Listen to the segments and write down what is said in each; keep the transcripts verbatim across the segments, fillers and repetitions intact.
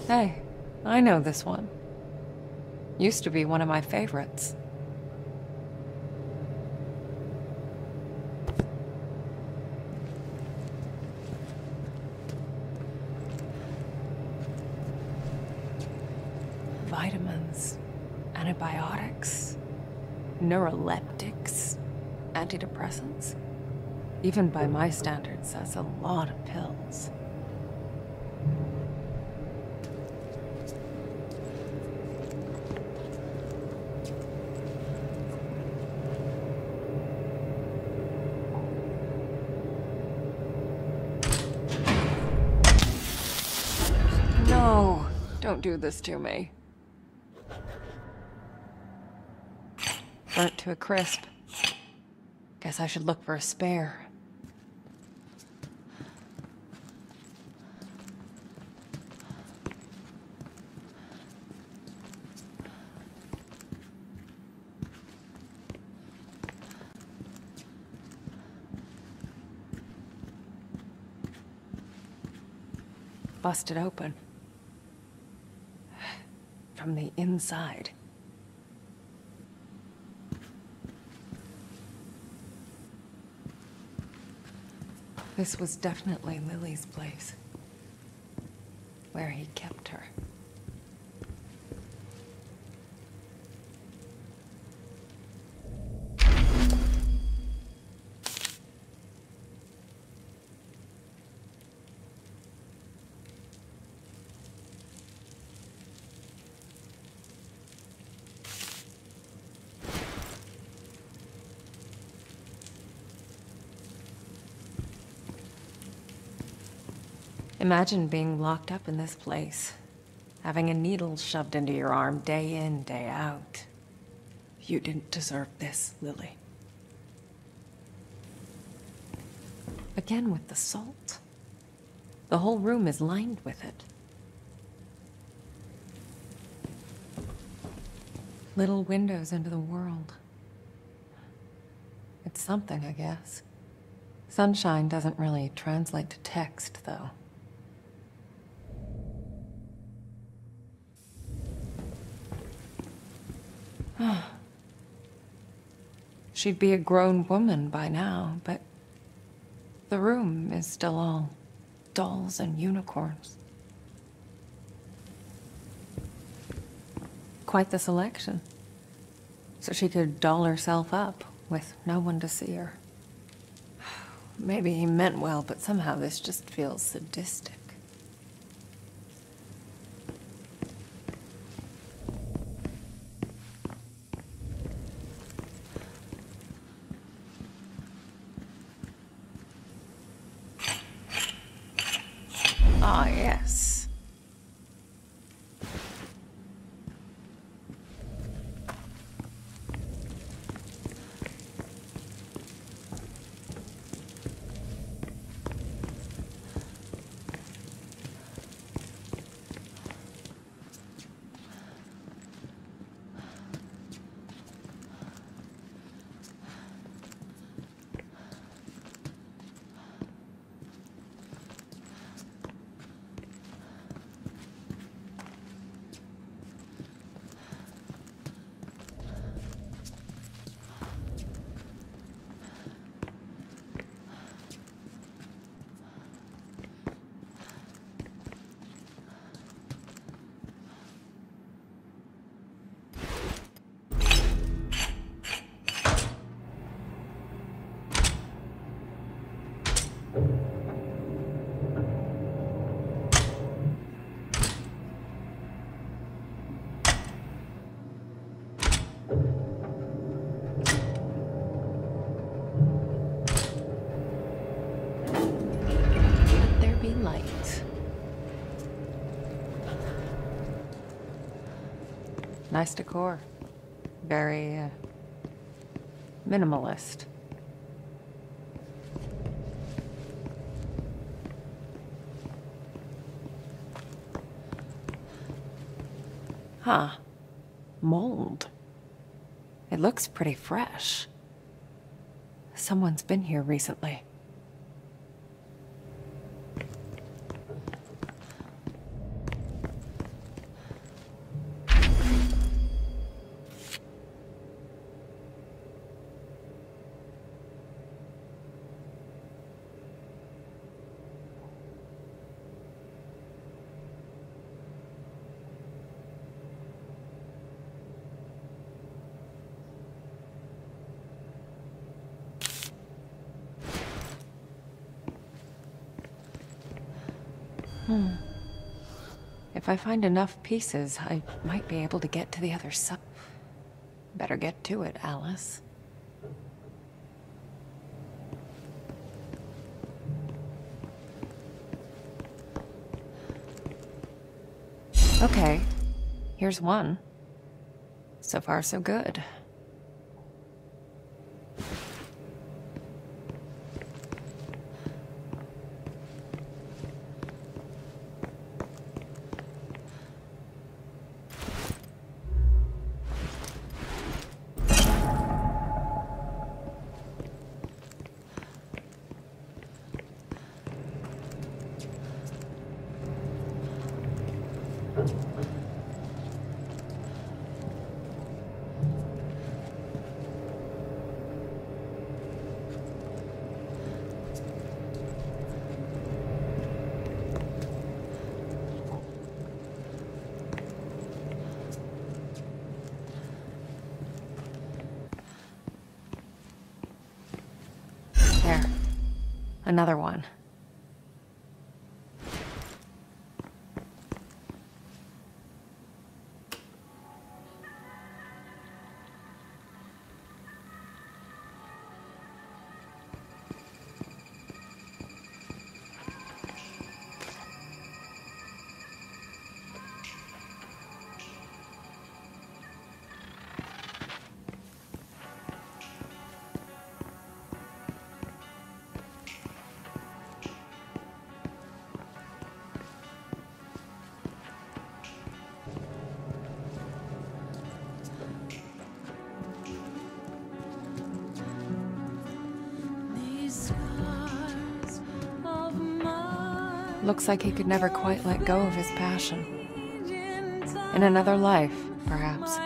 Hey, I know this one. Used to be one of my favorites. Vitamins, antibiotics, neuroleptics, antidepressants. Even by my standards, that's a lot of pills. No, don't do this to me. Burnt to a crisp. Guess I should look for a spare. Busted open. From the inside. This was definitely Lily's place. Where he kept her. Imagine being locked up in this place, having a needle shoved into your arm day in, day out. You didn't deserve this, Lily. Again with the salt. The whole room is lined with it. Little windows into the world. It's something, I guess. Sunshine doesn't really translate to text, though. She'd be a grown woman by now, but the room is still all dolls and unicorns. Quite the selection. So she could doll herself up with no one to see her. Maybe he meant well, but somehow this just feels sadistic. Ah, yes. Let there be light. Nice decor. Very, uh, minimalist. Huh. Mold. It looks pretty fresh. Someone's been here recently. Hmm. If I find enough pieces, I might be able to get to the other side. Better get to it, Alice. Okay, here's one. So far, so good. There. Another one. Looks like he could never quite let go of his passion. In another life, perhaps.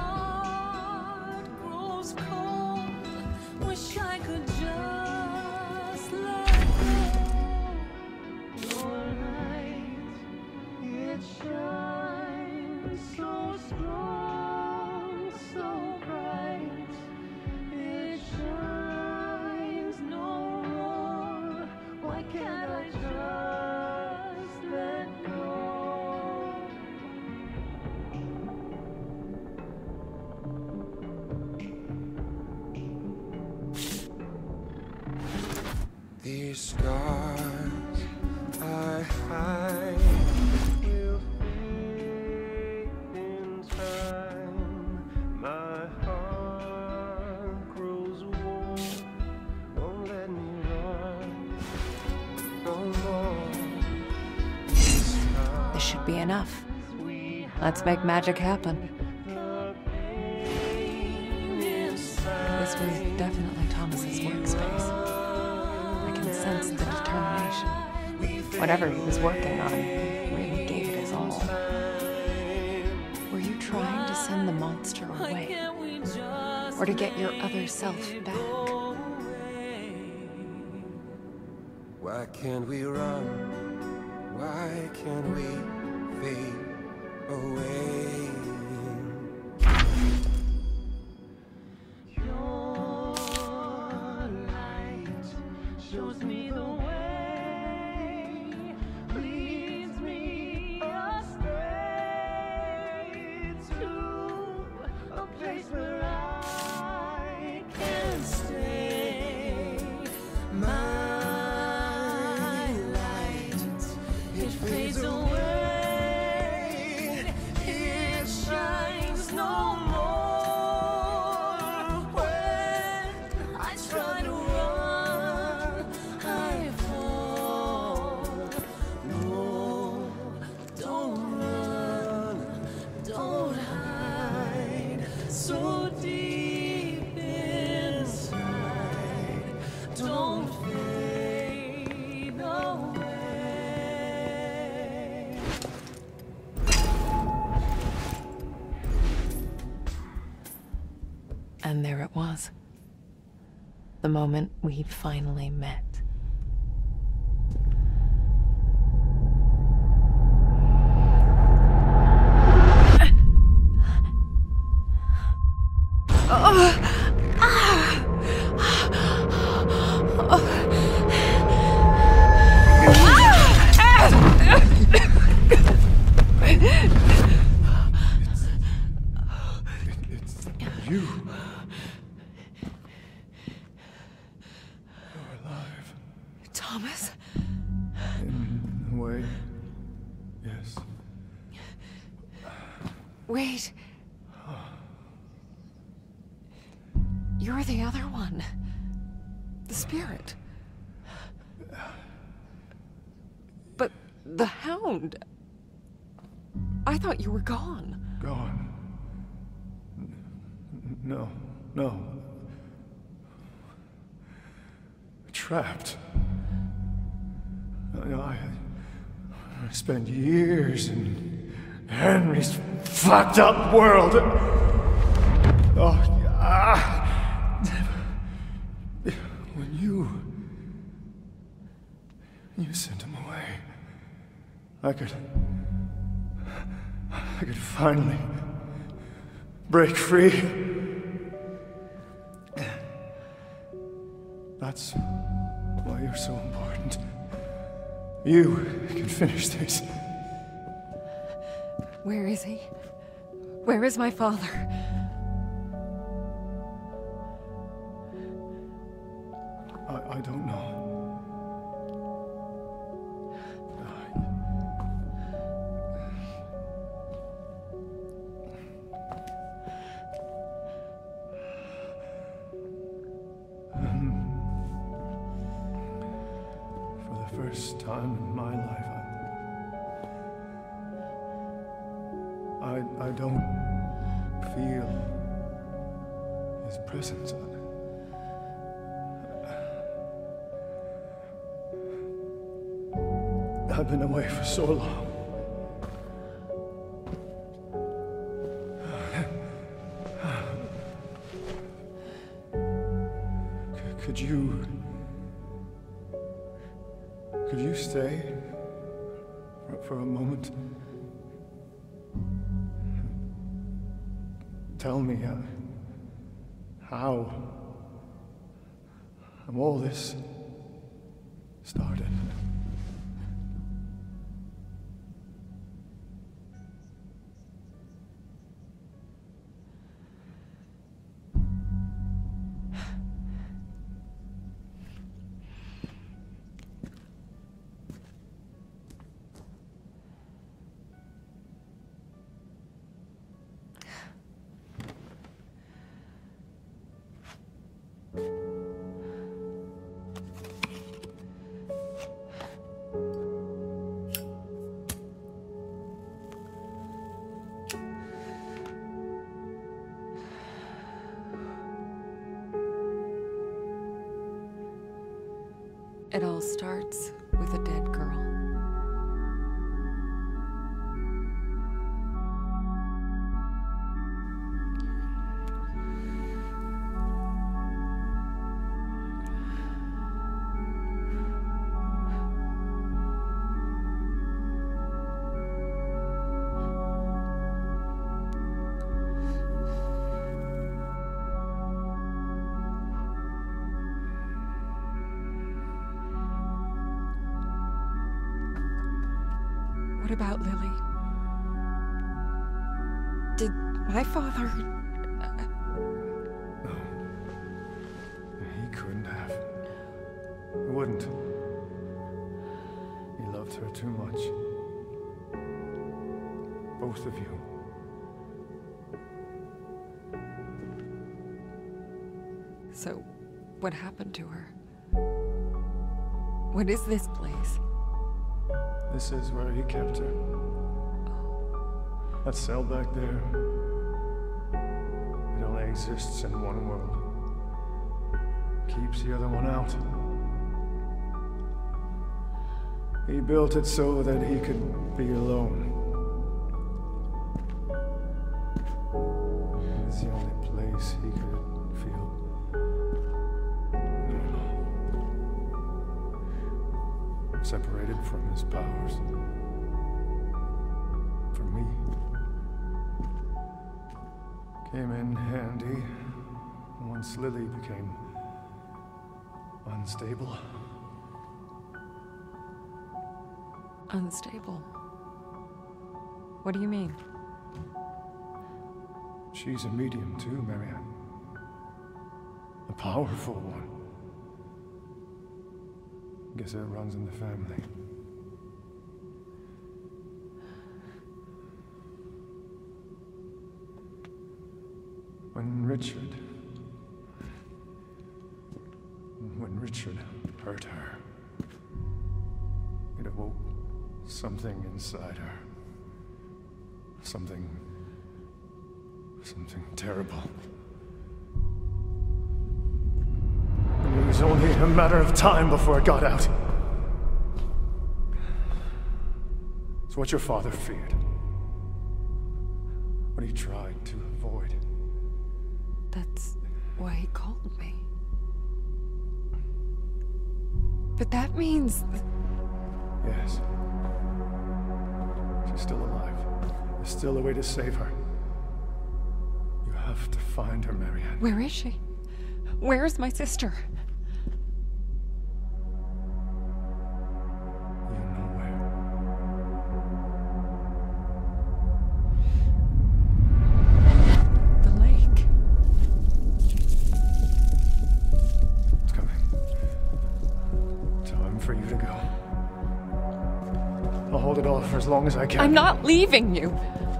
These scars I hide will fade in time. My heart grows warm, won't let me run no more. This should be enough. Let's make magic happen. This was definitely Thomas's workspace. Sense the determination. Whatever he was working on, he really gave it his all. Were you trying to send the monster away? Or to get your other self back? Why can't we run? Why can't we fade away? Shows me the way, leads me astray to a place where I can stay. My light, it fades away, it shines no more when I try to run. So deep inside, don't fade away. And there it was. The moment we finally met. Wait. You're the other one. The spirit. But the Hound... I thought you were gone. Gone? No, no. Trapped. I, I, I spent years in Henry's fucked up world. Oh, ah. When you... You sent him away. I could... I could finally break free. That's why you're so important. You can finish this. Where is he? Where is my father? I, I don't know. First time in my life, I, I, I don't feel his presence. I've been away for so long. Could you... Could you stay for, for a moment? Tell me uh, how, how all this started. It all starts with a dead girl. What about Lily? Did my father... No. He couldn't have. He wouldn't. He loved her too much. Both of you. So, what happened to her? What is this place? This is where he kept her. That cell back there, it only exists in one world. Keeps the other one out. He built it so that he could be alone. It was the only place he could feel separated from his powers. For me. Came in handy once Lily became unstable. Unstable? What do you mean? She's a medium too, Marianne. A powerful one. Guess it runs in the family. When Richard... When Richard hurt her, it awoke something inside her. Something... something terrible. It was only a matter of time before it got out. It's what your father feared. What he tried to avoid. That's why he called me. But that means... Yes. She's still alive. There's still a way to save her. You have to find her, Marianne. Where is she? Where is my sister? You know where. The lake. It's coming. Time for you to go. I'll hold it off for as long as I can. I'm not leaving you.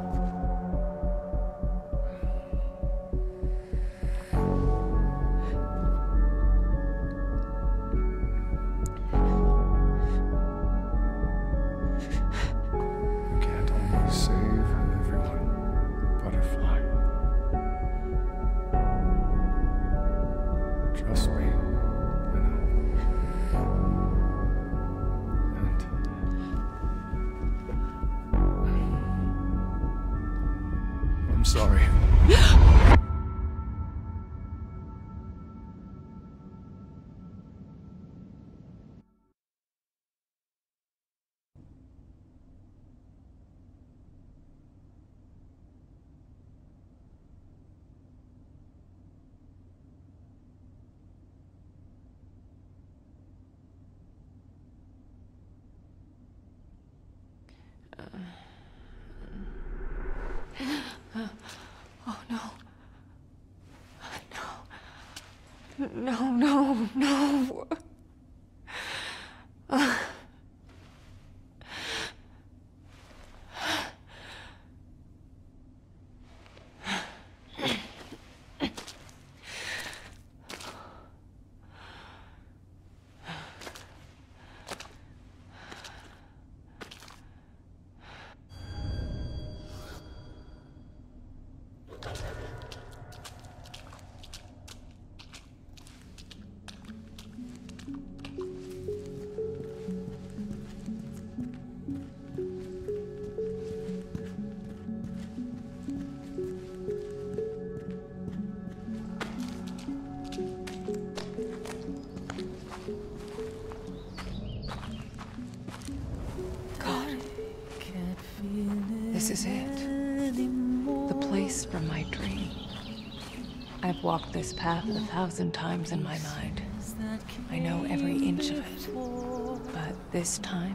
You can't always save everyone, Butterfly. Trust me, I know. And... I'm sorry. Oh, no. No. No, no, no. Uh. This is it. The place from my dream. I've walked this path a thousand times in my mind. I know every inch of it. But this time,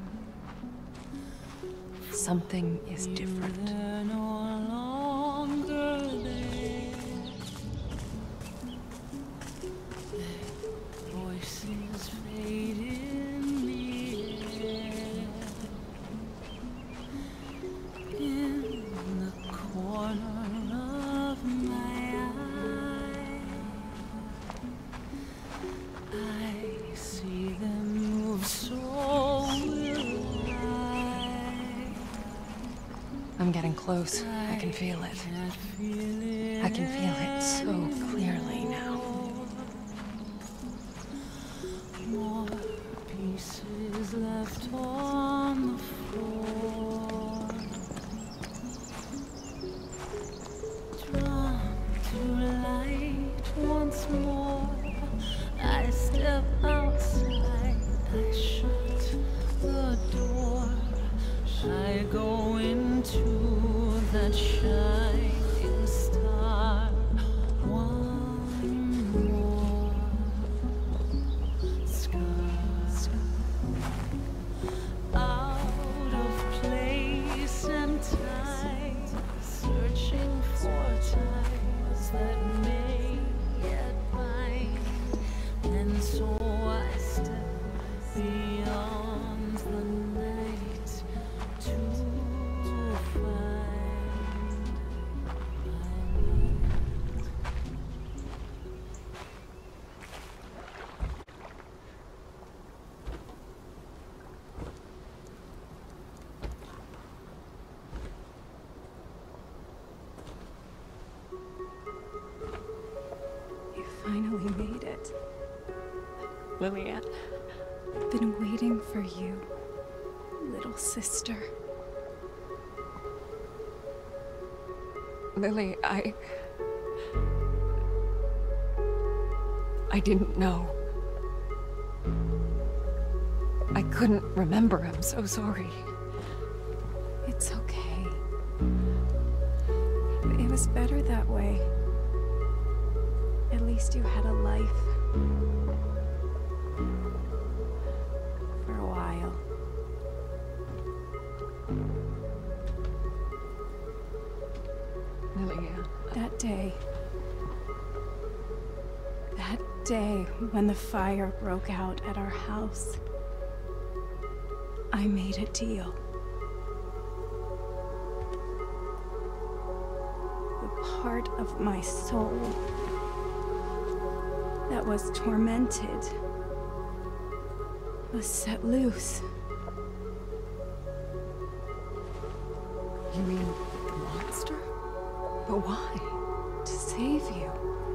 something is different. Voices fade in the air. In the corner of my eye, I see them move, so will I. I'm getting close. I can feel it. I can feel it so clearly now. More pieces left on the floor. Drawn to light once more, I step outside. I shut the door. I go into that shining star. One more scar, out of place and time, searching for ties that may yet bind. And so I step beyond the night to find You made it. Lillian. I've been waiting for you, little sister. Lily, I... I didn't know. I couldn't remember. I'm so sorry. It's okay. It was better that way. At least you had a life. For a while. Lillian. That day. That day when the fire broke out at our house. I made a deal. The part of my soul that was tormented was set loose. You mean the monster? But why? To save you.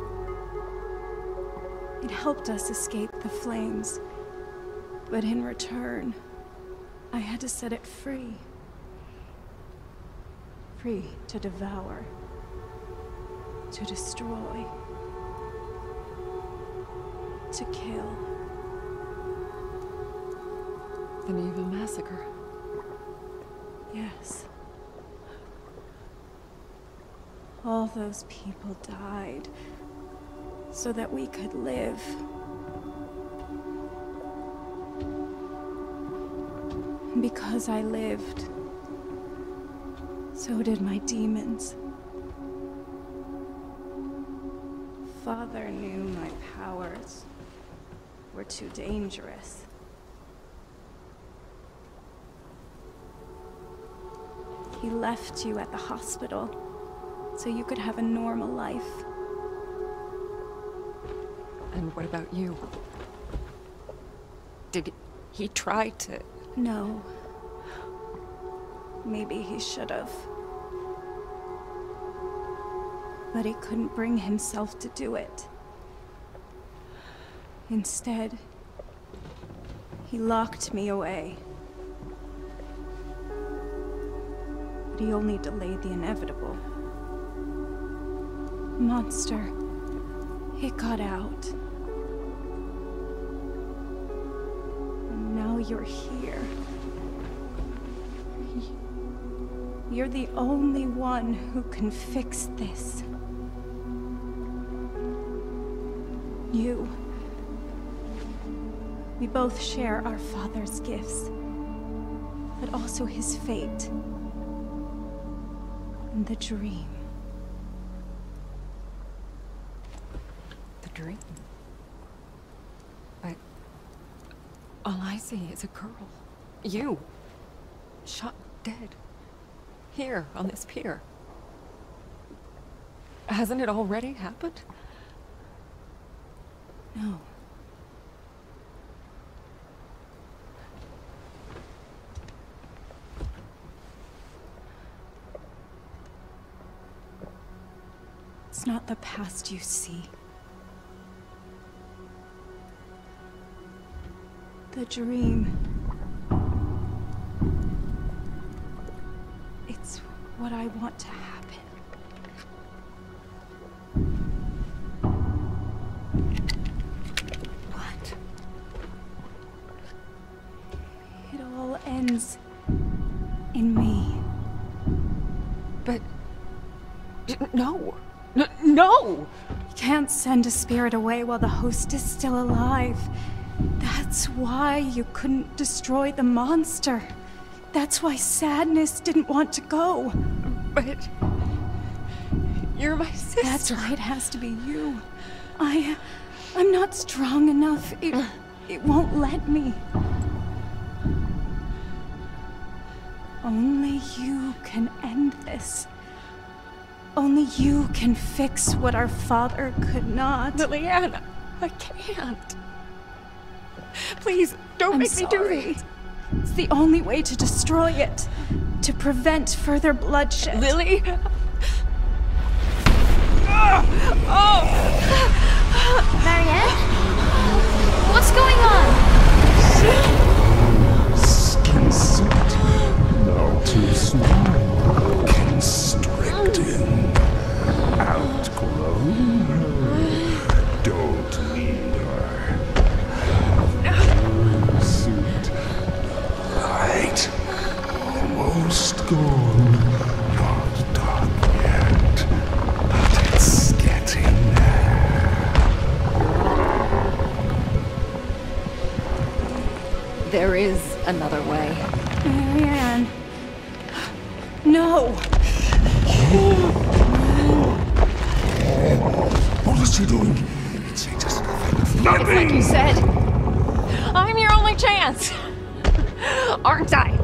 It helped us escape the flames, but in return, I had to set it free. Free to devour, to destroy, to kill. An evil massacre. Yes. All those people died so that we could live. And because I lived, so did my demons. Father knew my powers were too dangerous. He left you at the hospital so you could have a normal life. And what about you? Did he try to... No. Maybe he should have. But he couldn't bring himself to do it. Instead, he locked me away. But he only delayed the inevitable. Monster, it got out. And now you're here. You're the only one who can fix this. You. We both share our father's gifts, but also his fate. And the dream. The dream? I... All I see is a girl. You. Shot dead. Here, on this pier. Hasn't it already happened? No. It's not the past you see. The dream. It's what I want to happen. What? It all ends in me. But... No! N no! You can't send a spirit away while the host is still alive. That's why you couldn't destroy the monster. That's why Sadness didn't want to go. But... You're my sister. That's why it has to be you. I... I'm not strong enough. It... it won't let me. Only you can end this. Only you can fix what our father could not. Lillian, I can't. Please, don't I'm make me do sorry. this. It's the only way to destroy it. To prevent further bloodshed. Lily? Oh! Oh! Marianne? What's going on? Skin suit. Now too small. Constricting. Outgrown her. Don't need her. Suit. Light. Almost gone. Not done yet. But it's getting there. There is another way. Marianne. No. What is she doing? It's just nothing. It's like you said. I'm your only chance. Aren't I?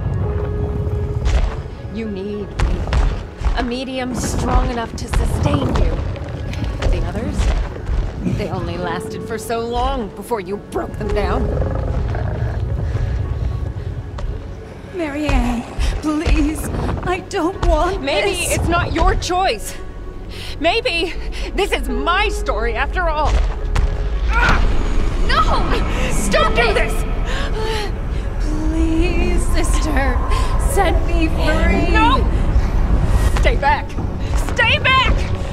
You need me. A medium strong enough to sustain you. The others? They only lasted for so long before you broke them down. Marianne, please. I don't want Maybe this. it's not your choice. Maybe this is my story after all. Ah! No! Don't do this! Please, sister. Set me free. No! Stay back! Stay back!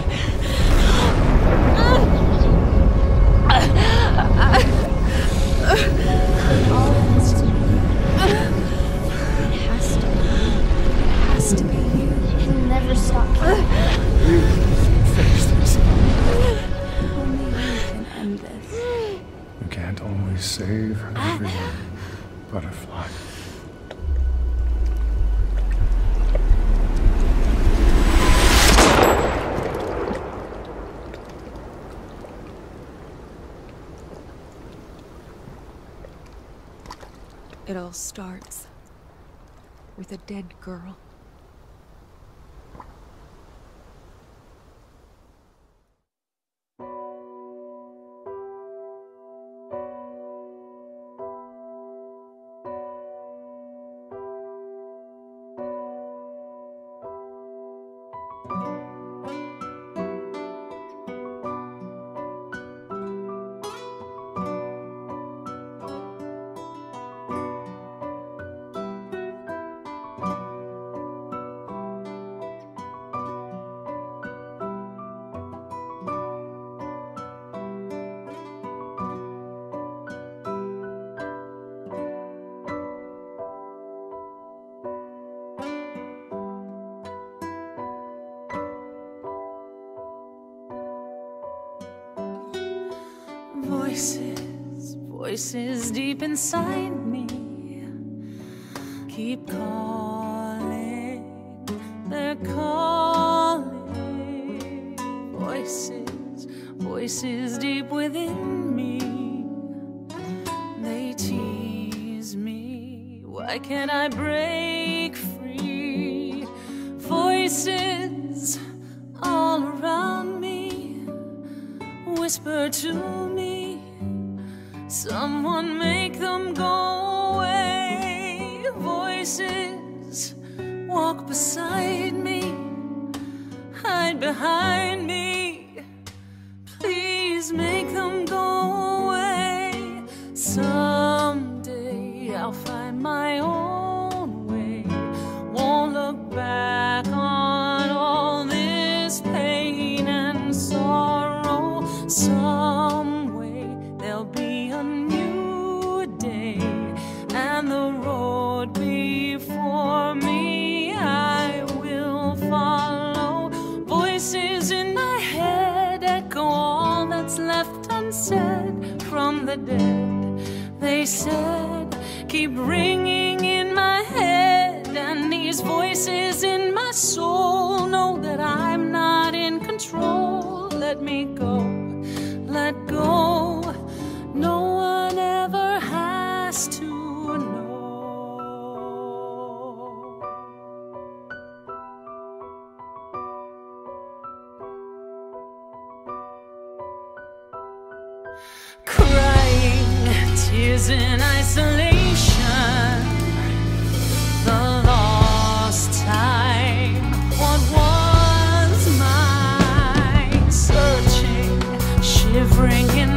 It has to be. It has to be you. It'll never stop. You finish this. Only you can end this. You can't always save everyone, Butterfly. It all starts with a dead girl. Voices, voices deep inside me keep calling, they're calling. Voices, voices deep within me, they tease me. Why can't I break free? Voices all around me whisper to me, someone make them go away. Voices walk beside me, hide behind me. Please make them go away. Someday I'll find my own way. Won't look back on all this pain and sorrow. Some way there'll be a new day, and the road before me I will follow. Voices in my head echo all that's left unsaid from the dead. They said, keep ringing in my head, and these voices in my soul know that I'm not in control. Let me go, let go. No one ever has to know. Crying tears in isolation, the lost time. What was mine? Searching, shivering in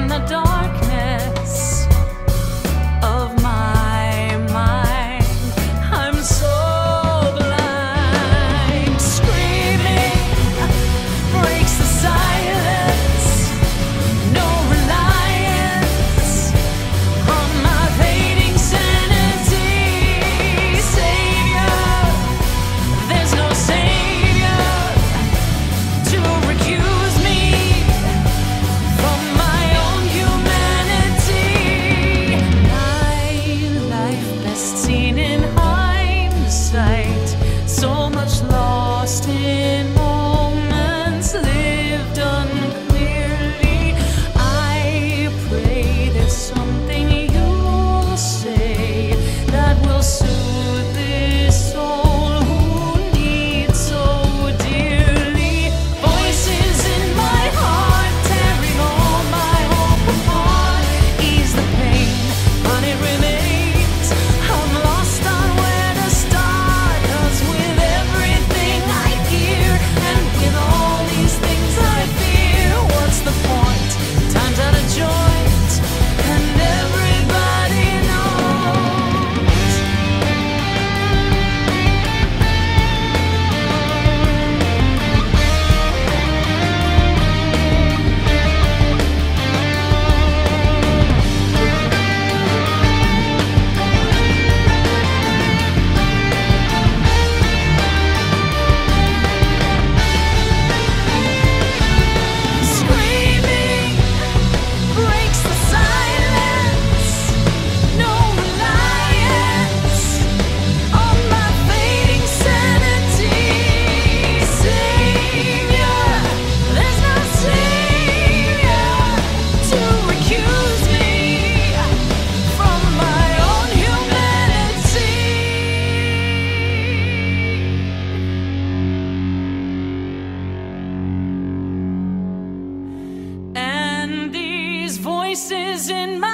is in my